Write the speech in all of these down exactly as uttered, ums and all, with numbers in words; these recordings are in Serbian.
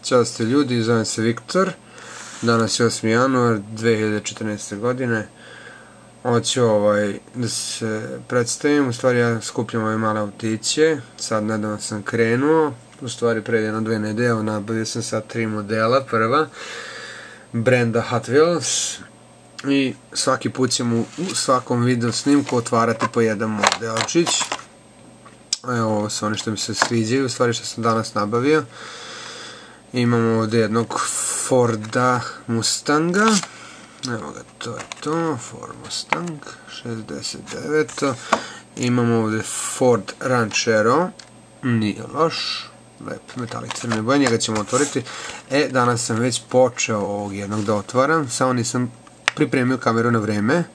Ćao ste ljudi, zovem se Viktor. Danas je osmi januar dve hiljade četrnaeste. godine. Hoću ovaj, da se predstavim. U stvari ja skupljam ove male autiće. Sad nedavno sam krenuo. U stvari pre jedno dve nedelje. Nabavio sam sad tri modela. Prva brenda Hot Wheels. I svaki put ćemo u svakom video snimku otvarati po jedan modelčić. Evo, ovo su oni što mi se sviđaju. U stvari što sam danas nabavio. Imamo ovdje jednog Forda Mustanga. Evo ga, to je to. Ford Mustang šezdeset devet. Imamo ovdje Ford Ranchero. Nije loš. Lep metalik crne boje. Njega ćemo otvoriti. E, danas sam već počeo ovog jednog da otvaram. Samo nisam pripremio kameru na vreme.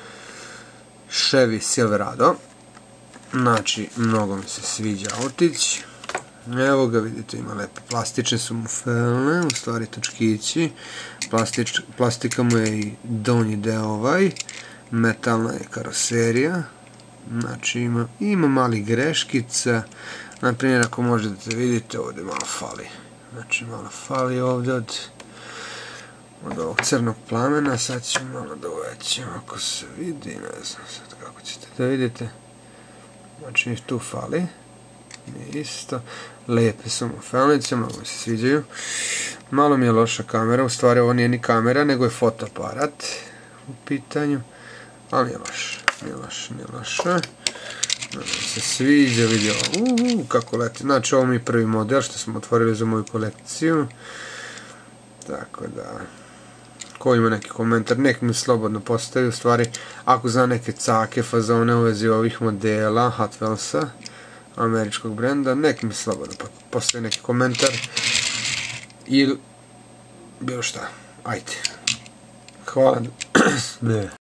Chevy Silverado. Znači, mnogo mi se sviđa autić. Evo ga, vidite, ima lepe plastične su mu felne, u stvari točkići. Plastika mu je i donji deo ovaj. Metalna je karoserija. Znači, ima, ima mali greškica. Naprimjer, ako možete da vidite, ovdje malo fali. Znači, malo fali ovdje od, od ovog crnog plamena. Sad ću malo da uvećem, ako se vidi, ne znam sad kako ćete da vidite. Znači, tu fali. Isto, lepe su mu felnice, mnogo mi se sviđaju. Malo mi je loša kamera, u stvari ovo nije ni kamera, nego je fotoaparat u pitanju, ali nije loš, nije loš, nije loša. Mnogo mi se sviđa, vidio, uuu, kako leti. Znači, ovo mi je prvi model što smo otvorili za moju kolekciju. Tako da, ko ima neki komentar, nek mi slobodno postavi. U stvari, ako zna neke cake, fazone u vezi ovih modela Hot Wheelsa američkog brenda, nek mi slobodno postavi neki komentar ili bilo šta. Ajde. Hvala.